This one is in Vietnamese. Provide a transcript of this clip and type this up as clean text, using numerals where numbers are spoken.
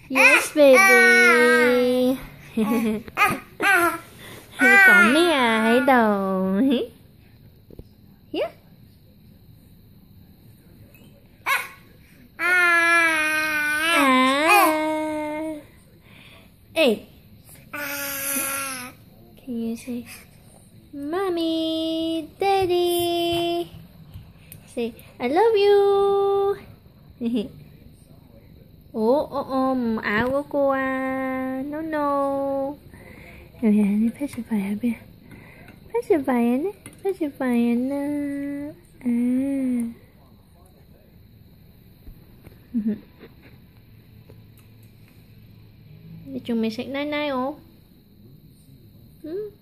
Yes, baby. Còn mấy ai đâu. Yeah. Hey. Can you say, Mommy, Daddy? Say, I love you. áo của cô à. No. 여기 패시바야 비. 패시바야네. 패시바야나. Đi chung mình sẽ nay nay ồ.